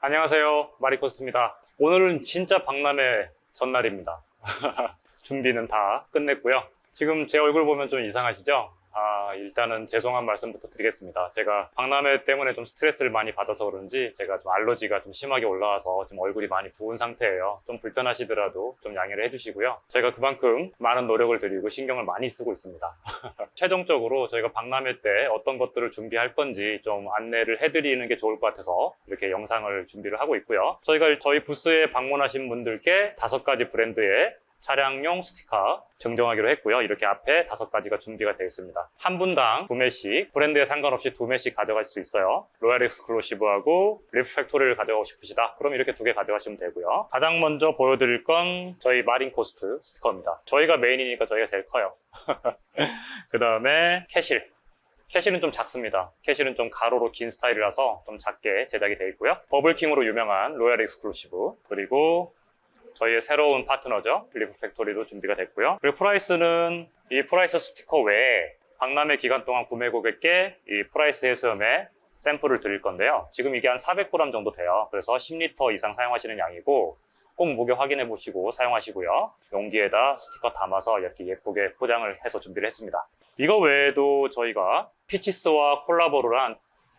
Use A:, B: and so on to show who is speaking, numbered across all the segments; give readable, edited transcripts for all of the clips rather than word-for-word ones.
A: 안녕하세요. 마리코스트입니다. 오늘은 진짜 박람회 전날입니다. 준비는 다 끝냈고요. 지금 제 얼굴 보면 좀 이상하시죠? 일단은 죄송한 말씀부터 드리겠습니다. 제가 박람회 때문에 좀 스트레스를 많이 받아서 그런지 제가 좀 알러지가 좀 심하게 올라와서 지금 얼굴이 많이 부은 상태예요. 좀 불편하시더라도 좀 양해를 해주시고요. 제가 그만큼 많은 노력을 들이고 신경을 많이 쓰고 있습니다. 최종적으로 저희가 박람회 때 어떤 것들을 준비할 건지 좀 안내를 해드리는 게 좋을 것 같아서 이렇게 영상을 준비를 하고 있고요. 저희 부스에 방문하신 분들께 5가지 브랜드의 차량용 스티커 증정하기로 했고요. 이렇게 앞에 5가지가 준비가 되어 있습니다. 한 분당 2매씩, 브랜드에 상관없이 2매씩 가져갈 수 있어요. 로얄 엑스클루시브하고 리프 팩토리를 가져가고 싶으시다. 그럼 이렇게 2개 가져가시면 되고요. 가장 먼저 보여드릴 건 저희 마린 코스트 스티커입니다. 저희가 메인이니까 저희가 제일 커요. 그 다음에 캐실. 캐실은 좀 작습니다. 캐실은 좀 가로로 긴 스타일이라서 좀 작게 제작이 되어 있고요. 버블킹으로 유명한 로얄 엑스클루시브, 그리고 저희의 새로운 파트너죠. 리프 팩토리도 준비가 됐고요. 그리고 프라이스는 이 프라이스 스티커 외에 박람회 기간 동안 구매 고객께 이 프라이스 해수염에 샘플을 드릴 건데요. 지금 이게 한 400g 정도 돼요. 그래서 10리터 이상 사용하시는 양이고 꼭 무게 확인해 보시고 사용하시고요. 용기에다 스티커 담아서 이렇게 예쁘게 포장을 해서 준비를 했습니다. 이거 외에도 저희가 피치스와 콜라보를 한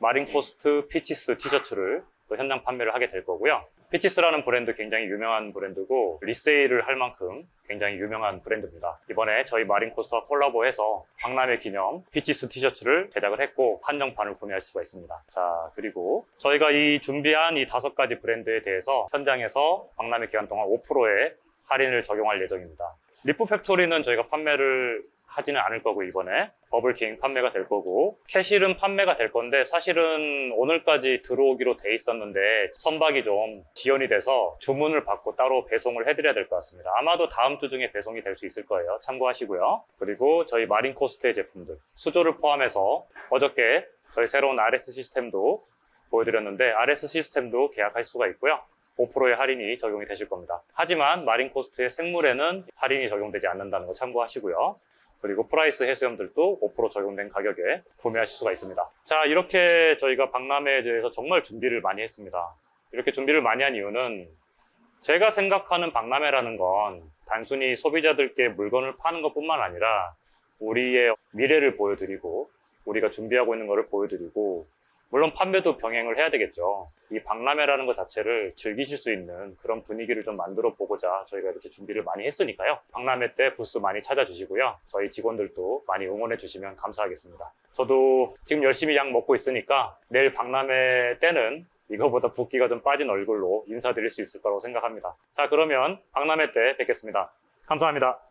A: 마린코스트 피치스 티셔츠를 또 현장 판매를 하게 될 거고요. 피치스라는 브랜드 굉장히 유명한 브랜드고 리세일을 할 만큼 굉장히 유명한 브랜드입니다. 이번에 저희 마린코스트와 콜라보해서 박람회 기념 피치스 티셔츠를 제작을 했고 한정판을 구매할 수가 있습니다. 자, 그리고 저희가 이 준비한 이 5가지 브랜드에 대해서 현장에서 박람회 기간 동안 5%의 할인을 적용할 예정입니다. 리프 팩토리는 저희가 판매를 하지는 않을 거고, 이번에 버블킹 판매가 될 거고, 캐실은 판매가 될 건데 사실은 오늘까지 들어오기로 돼 있었는데 선박이 좀 지연이 돼서 주문을 받고 따로 배송을 해드려야 될 것 같습니다. 아마도 다음 주 중에 배송이 될 수 있을 거예요. 참고하시고요. 그리고 저희 마린코스트의 제품들 수조를 포함해서 어저께 저희 새로운 RS 시스템도 보여드렸는데 RS 시스템도 계약할 수가 있고요. 5%의 할인이 적용이 되실 겁니다. 하지만 마린코스트의 생물에는 할인이 적용되지 않는다는 거 참고하시고요. 그리고 프라이스 해수염들도 5% 적용된 가격에 구매하실 수가 있습니다. 자, 이렇게 저희가 박람회에 대해서 정말 준비를 많이 했습니다. 이렇게 준비를 많이 한 이유는 제가 생각하는 박람회라는 건 단순히 소비자들께 물건을 파는 것뿐만 아니라 우리의 미래를 보여드리고 우리가 준비하고 있는 것을 보여드리고 물론 판매도 병행을 해야 되겠죠. 이 박람회라는 것 자체를 즐기실 수 있는 그런 분위기를 좀 만들어 보고자 저희가 이렇게 준비를 많이 했으니까요. 박람회 때 부스 많이 찾아주시고요. 저희 직원들도 많이 응원해 주시면 감사하겠습니다. 저도 지금 열심히 약 먹고 있으니까 내일 박람회 때는 이거보다 붓기가 좀 빠진 얼굴로 인사드릴 수 있을 거라고 생각합니다. 자, 그러면 박람회 때 뵙겠습니다. 감사합니다.